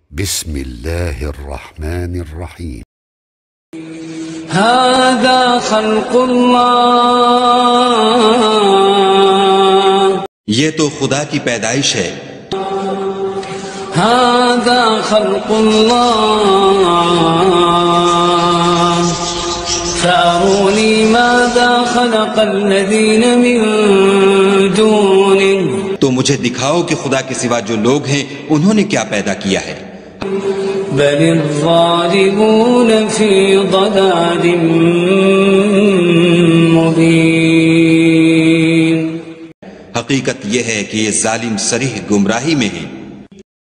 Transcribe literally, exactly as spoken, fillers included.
बिस्मिल्लाहिर्रहमानिर्रहीम। हाज़ा खल्क़ुल्लाह, ये तो खुदा की पैदाइश है। हाज़ा खल्क़ुल्लाह, फ़अरूनी माज़ा ख़लक़ल्लज़ीन मिन दूनिह, तो मुझे दिखाओ कि खुदा के सिवा जो लोग हैं उन्होंने क्या पैदा किया है। बलिज़्ज़ालिमून फ़ी ज़लालिम मुबीन। हकीकत यह है कि ये जालिम सरीह गुमराही में हैं।